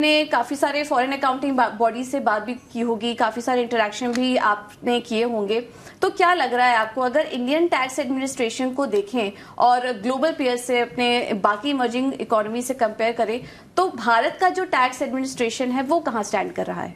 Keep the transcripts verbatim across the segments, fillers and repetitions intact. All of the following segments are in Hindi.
ने काफी सारे फॉरेन अकाउंटिंग बॉडी से बात भी की होगी, काफी सारे इंटरेक्शन भी आपने किए होंगे, तो क्या लग रहा है आपको अगर इंडियन टैक्स एडमिनिस्ट्रेशन को देखें और ग्लोबल पीयर से अपने बाकी इमर्जिंग इकोनॉमी से कंपेयर करें तो भारत का जो टैक्स एडमिनिस्ट्रेशन है वो कहां स्टैंड कर रहा है?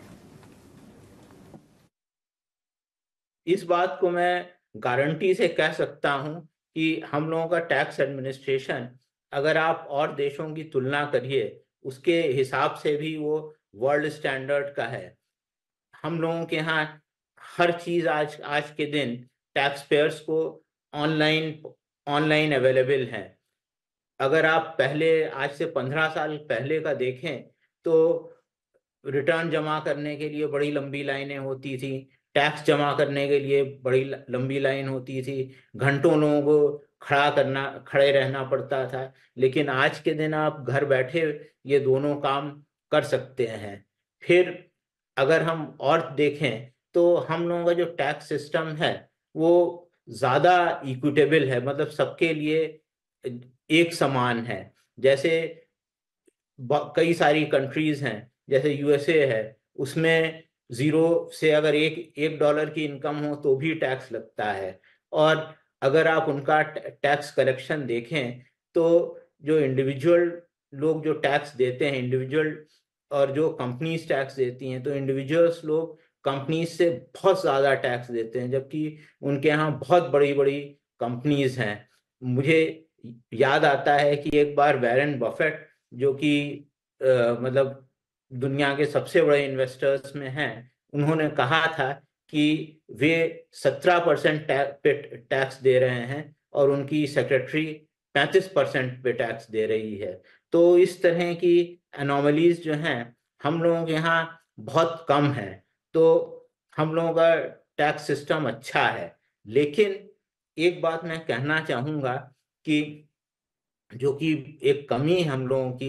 इस बात को मैं गारंटी से कह सकता हूं कि हम लोगों का टैक्स एडमिनिस्ट्रेशन अगर आप और देशों की तुलना करिए उसके हिसाब से भी वो वर्ल्ड स्टैंडर्ड का है। हम लोगों के यहाँ हर चीज आज आज के दिन टैक्स पेयर्स को ऑनलाइन ऑनलाइन अवेलेबल है। अगर आप पहले आज से पंद्रह साल पहले का देखें तो रिटर्न जमा करने के लिए बड़ी लंबी लाइनें होती थी, टैक्स जमा करने के लिए बड़ी लंबी लाइन होती थी, घंटों लोगों को खड़ा करना खड़े रहना पड़ता था। लेकिन आज के दिन आप घर बैठे ये दोनों काम कर सकते हैं। फिर अगर हम और देखें तो हम लोगों का जो टैक्स सिस्टम है वो ज़्यादा इक्विटेबल है, मतलब सबके लिए एक समान है। जैसे कई सारी कंट्रीज हैं, जैसे यूएसए है, उसमें जीरो से अगर एक एक डॉलर की इनकम हो तो भी टैक्स लगता है। और अगर आप उनका टैक्स कलेक्शन देखें तो जो इंडिविजुअल लोग जो टैक्स देते हैं इंडिविजुअल और जो कंपनीज टैक्स देती हैं, तो इंडिविजुअल्स लोग कंपनीज से बहुत ज़्यादा टैक्स देते हैं, जबकि उनके यहाँ बहुत बड़ी बड़ी कंपनीज हैं। मुझे याद आता है कि एक बार वैरेन बफेट जो कि मतलब दुनिया के सबसे बड़े इन्वेस्टर्स में हैं, उन्होंने कहा था कि वे सत्रह परसेंट पे टैक्स दे रहे हैं और उनकी सेक्रेटरी पैंतीस परसेंट पे टैक्स दे रही है। तो इस तरह की एनोमलीज जो हैं हम लोगों के यहाँ बहुत कम है। तो हम लोगों का टैक्स सिस्टम अच्छा है। लेकिन एक बात मैं कहना चाहूँगा कि जो कि एक कमी हम लोगों की,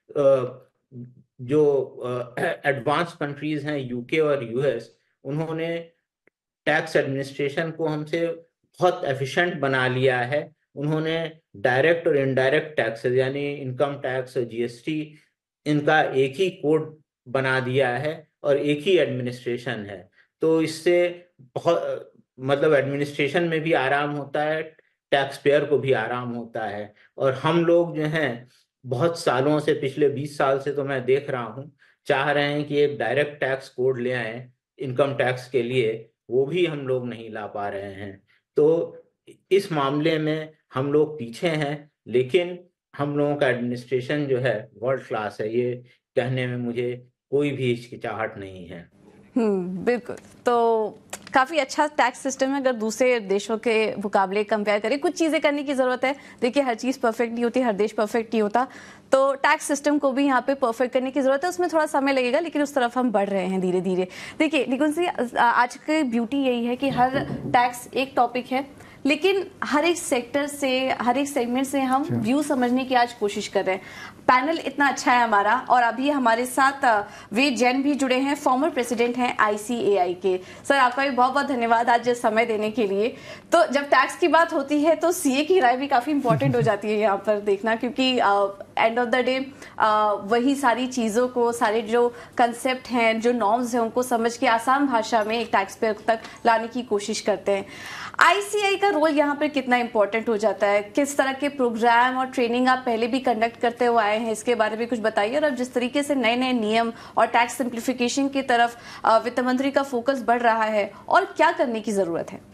जो एडवांस कंट्रीज हैं यूके और यूएस, उन्होंने टैक्स एडमिनिस्ट्रेशन को हमसे बहुत एफिशिएंट बना लिया है। उन्होंने डायरेक्ट और इनडायरेक्ट टैक्सेस यानी इनकम टैक्स और जीएसटी इनका एक ही कोड बना दिया है और एक ही एडमिनिस्ट्रेशन है। तो इससे बहुत मतलब एडमिनिस्ट्रेशन में भी आराम होता है, टैक्स पेयर को भी आराम होता है। और हम लोग जो हैं बहुत सालों से, पिछले बीस साल से तो मैं देख रहा हूँ, चाह रहे हैं कि एक डायरेक्ट टैक्स कोड ले आए इनकम टैक्स के लिए, वो भी हम लोग नहीं ला पा रहे हैं। तो इस मामले में हम लोग पीछे हैं, लेकिन हम लोगों का एडमिनिस्ट्रेशन जो है वर्ल्ड क्लास है, ये कहने में मुझे कोई भी हिचकिचाहट नहीं है। हम्म बिल्कुल। तो काफ़ी अच्छा टैक्स सिस्टम है अगर दूसरे देशों के मुकाबले कंपेयर करें। कुछ चीज़ें करने की ज़रूरत है, देखिए हर चीज़ परफेक्ट नहीं होती, हर देश परफेक्ट नहीं होता, तो टैक्स सिस्टम को भी यहाँ पे परफेक्ट करने की ज़रूरत है। उसमें थोड़ा समय लगेगा लेकिन उस तरफ हम बढ़ रहे हैं धीरे धीरे। देखिए निकुंज जी, आज की ब्यूटी यही है कि हर टैक्स एक टॉपिक है लेकिन हर एक सेक्टर से, हर एक सेगमेंट से हम व्यू समझने की आज कोशिश कर रहे हैं। पैनल इतना अच्छा है हमारा, और अभी हमारे साथ वे जैन भी जुड़े हैं, फॉर्मर प्रेसिडेंट हैं आईसीएआई के। सर आपका भी बहुत बहुत धन्यवाद आज समय देने के लिए। तो जब टैक्स की बात होती है तो सीए की राय भी काफ़ी इंपॉर्टेंट हो जाती है यहाँ पर देखना, क्योंकि एंड ऑफ द डे वही सारी चीज़ों को, सारे जो कंसेप्ट हैं, जो नॉर्म्स हैं, उनको समझ के आसान भाषा में एक टैक्स पेयर तक लाने की कोशिश करते हैं। आईसीएआई का रोल यहाँ पर कितना इंपॉर्टेंट हो जाता है? किस तरह के प्रोग्राम और ट्रेनिंग आप पहले भी कंडक्ट करते हुए आए हैं, इसके बारे में कुछ बताइए। और अब जिस तरीके से नए नए नियम और टैक्स सिंप्लीफिकेशन की तरफ वित्त मंत्री का फोकस बढ़ रहा है, और क्या करने की जरूरत है?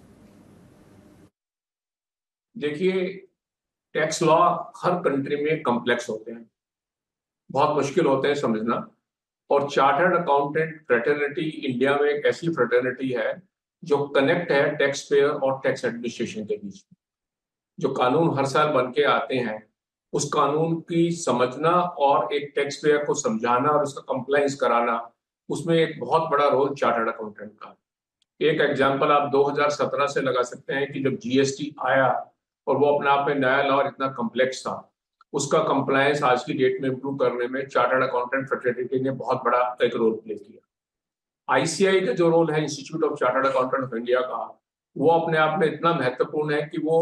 देखिए, टैक्स लॉ हर कंट्री में कॉम्प्लेक्स होते हैं, बहुत मुश्किल होते हैं समझना। और चार्टर्ड अकाउंटेंट फ्रेटर्निटी इंडिया में एक ऐसी फ्रेटर्निटी है जो कनेक्ट है टैक्स पेयर और टैक्स एडमिनिस्ट्रेशन के बीच में। जो कानून हर साल बन के आते हैं उस कानून की समझना और एक टैक्स पेयर को समझाना और उसका कंप्लायंस कराना, उसमें एक बहुत बड़ा रोल चार्टर्ड अकाउंटेंट का। एक एग्जांपल आप दो हज़ार सत्रह से लगा सकते हैं कि जब जीएसटी आया और वो अपने आप में नया लॉ इतना कॉम्प्लेक्स था, उसका कंप्लायंस आज की डेट में इम्प्रूव करने में चार्टर्ड अकाउंटेंट फ्रेटर्निटी ने बहुत बड़ा एक रोल प्ले किया। आईसीएआई का जो रोल है, institute of chartered accountant of India का, वो अपने आप में इतना महत्वपूर्ण है कि वो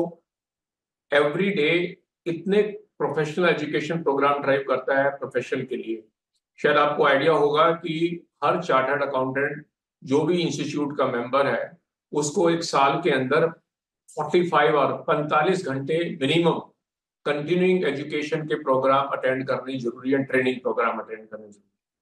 एवरी डे इतने प्रोफेशनल एजुकेशन प्रोग्राम ड्राइव करता है प्रोफेशन के लिए शायद आपको आइडिया होगा कि हर चार्टर्ड अकाउंटेंट जो भी इंस्टीट्यूट का मेंबर है उसको एक साल के अंदर पैंतालीस और पैंतालीस घंटे मिनिमम कंटिन्यूइंग एजुकेशन के प्रोग्राम अटेंड करने जरूरी है, ट्रेनिंग प्रोग्राम अटेंड करने जरूरी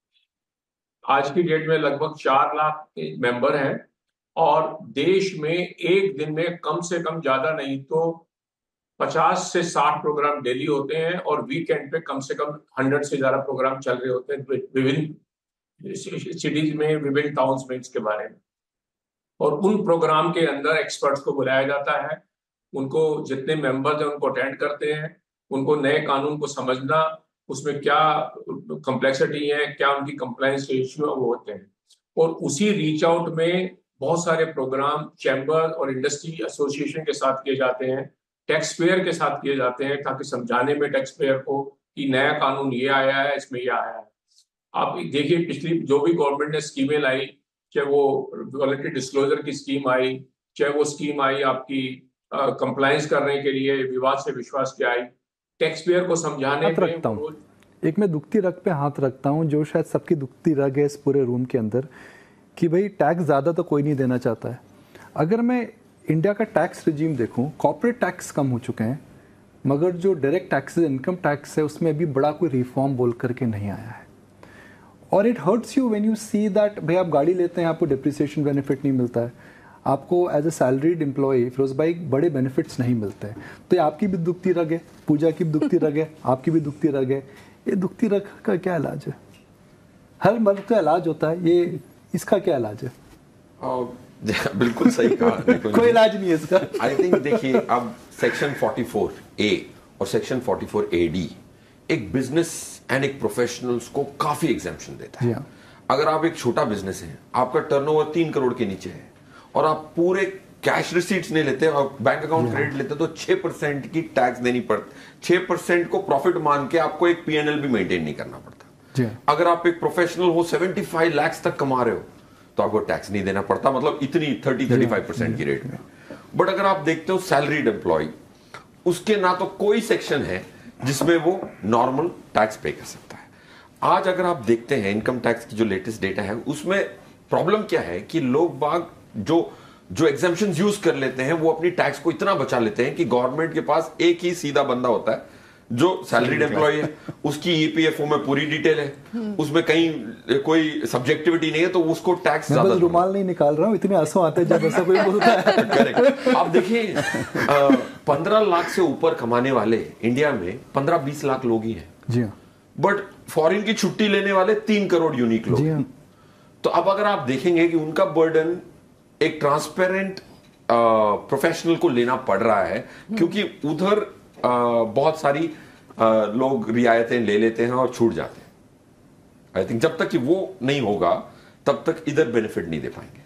है। आज की डेट में लगभग चार लाख मेंबर हैं और देश में एक दिन में कम से कम ज्यादा नहीं तो पचास से साठ प्रोग्राम डेली होते हैं और वीकेंड पे कम से कम हंड्रेड से ज्यादा प्रोग्राम चल रहे होते हैं विभिन्न सिटीज में, विभिन्न टाउन्स में इसके बारे में। और उन प्रोग्राम के अंदर एक्सपर्ट्स को बुलाया जाता है, उनको जितने मेंबर्स हैं उनको अटेंड करते हैं, उनको नए कानून को समझना, उसमें क्या कॉम्प्लेक्सिटी है, क्या उनकी कंप्लायंस के इश्यू वो होते हैं। और उसी रीच आउट में बहुत सारे प्रोग्राम चैम्बर और इंडस्ट्री एसोसिएशन के साथ किए जाते हैं, टैक्स पेयर के साथ किए जाते हैं, ताकि समझाने में टैक्स पेयर को कि नया कानून ये आया है, इसमें ये आया है। आप देखिए पिछली जो भी गवर्नमेंट ने स्कीमें लाई, चाहे वो वॉलंटरी डिस्क्लोजर की स्कीम आई, चाहे वो स्कीम आई आपकी कंप्लायंस करने के लिए विवाद से विश्वास की आई, टैक्स पेयर को समझाने में रखता हूँ। एक मैं दुखती रग पे हाथ रखता हूँ, जो शायद सबकी दुखती रग है इस पूरे रूम के अंदर, कि भाई टैक्स ज़्यादा तो कोई नहीं देना चाहता है। अगर मैं इंडिया का टैक्स रिजीम देखूं, कॉर्पोरेट टैक्स कम हो चुके हैं, मगर जो डायरेक्ट टैक्सेस, इनकम टैक्स है, उसमें अभी बड़ा कोई रिफॉर्म बोल करके नहीं आया है। और it hurts you when you see that भाई आप गाड़ी लेते हैं, आपको डिप्रिसिएशन बेनिफिट नहीं मिलता है, आपको as a salaried employ Firoz भाई बड़े बेनिफिट्स नहीं मिलते हैं। तो ये आपकी भी दुखती रग है, पूजा की भी दुखती रग है, आपकी भी दुखती रग है। ये दुखती रग का क्या इलाज है? हर मर्द का इलाज होता है, ये इसका क्या इलाज है? बिल्कुल सही कहा। कोई इलाज नहीं है इसका। आई थिंक देखिए, अब सेक्शन चौवालीस ए और सेक्शन चौवालीस ए डी एक बिजनेस एंड एक प्रोफेशनल्स को काफी एग्जेम्पशन देता है। अगर आप एक छोटा बिजनेस है, आपका टर्नओवर तीन करोड़ के नीचे है और आप पूरे कैश रिसीट्स नहीं लेते और बैंक अकाउंट क्रेडिट लेते तो छह परसेंट की टैक्स देनी पड़ती। छह परसेंट को प्रॉफिट मान के आपको एक पीएनएल भी मेंटेन नहीं करना पड़ता। अगर आप एक प्रोफेशनल हो, पचहत्तर लाख तक कमा रहे हो तो आपको टैक्स नहीं देना पड़ता, मतलब इतनी तीस पैंतीस परसेंट की रेट में। बट अगर आप देखते हो सैलरीड एम्प्लॉय, उसके ना तो कोई सेक्शन है जिसमें वो नॉर्मल टैक्स पे कर सकता है। आज अगर आप देखते हैं इनकम टैक्स की जो लेटेस्ट डेटा है, उसमें प्रॉब्लम क्या है कि लोग बाग जो जो एग्जेम्पशंस यूज कर लेते हैं वो अपनी टैक्स को इतना बचा लेते हैं कि गवर्नमेंट के पास एक ही सीधा बंदा होता है जो सैलरीड एम्प्लॉय है, उसकी ईपीएफओ में पूरी डिटेल है, उसमें कहीं कोई सब्जेक्टिविटी नहीं है, तो उसको टैक्स ज्यादा। मैं रुमाल नहीं निकाल रहा हूँ, इतने आंसू आते हैं जब ऐसा कोई बोलता है। करेक्ट। आप देखिए, पंद्रह लाख से ऊपर कमाने वाले इंडिया में पंद्रह बीस लाख लोग ही हैं। जी हाँ। बट फॉरेन की छुट्टी लेने वाले तीन करोड़ यूनिक लोग। जी हाँ। तो अब अगर आप देखेंगे कि उनका बर्डन एक ट्रांसपेरेंट प्रोफेशनल को लेना पड़ रहा है, क्योंकि उधर uh, बहुत सारी uh, लोग रियायतें ले लेते हैं और छूट जाते हैं। आई थिंक जब तक कि वो नहीं होगा तब तक इधर बेनिफिट नहीं दे पाएंगे।